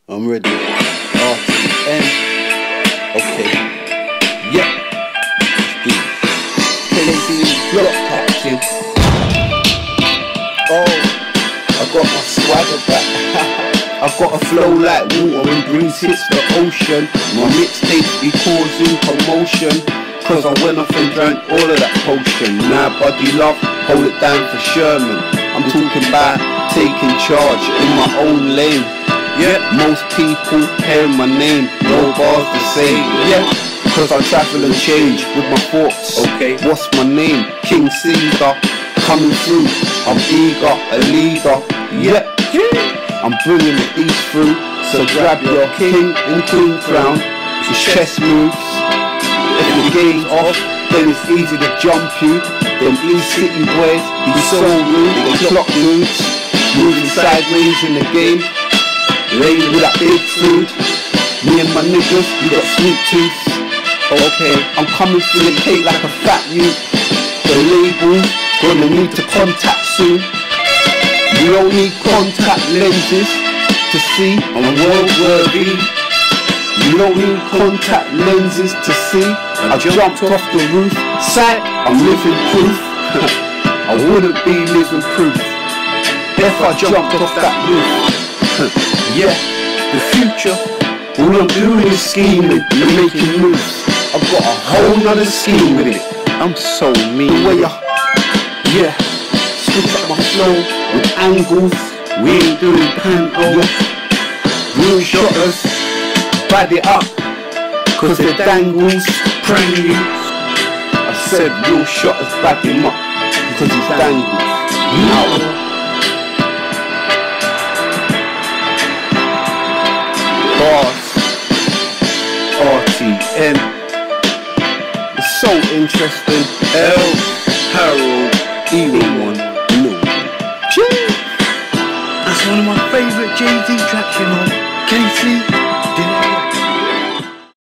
I'm ready. RTN. Okay. Yep. KC block captain. Oh, I got my swagger back. I got a flow like water when breeze hits the ocean. My mixtape be causing commotion, cause I went off and drank all of that potion. Now buddy love, hold it down for Sherman. I'm talking about taking charge in my own lane. Yeah, most people hear my name, no bars the same. Yeah, cause I travel and change with my thoughts. Okay, what's my name? King Caesar, coming through. I'm eager, a leader. Yeah, I'm bringing the east through. So grab your king and queen crown. It's chess moves. If the game's off, then it's easy to jump you. Them East City boys be so rude, they clock moves. Moving sideways in the game, laying with that big food. Me and my niggas, we got sweet tooth. Okay, I'm coming through the cake like a fat youth. The labels gonna need to contact soon. You don't need contact lenses to see I'm world worthy. You don't need contact lenses to see I jumped off the roof. Sight, I'm living proof. I wouldn't be living proof if I jumped off that roof. Yeah, the future, all I'm doing is scheming and making moves. I've got a whole nother scheme with it. I'm so mean. The way yeah, switch up my flow with angles. We ain't doing pantos. Real shotters, bad it up, cause they're dangles, praying you. I said real shotters, bad him up, cause he's dangles. Now, bars, RTN. It's so interesting. L, Harold, E1, no. That's one of my favourite Jay-Z tracks, you know. KC,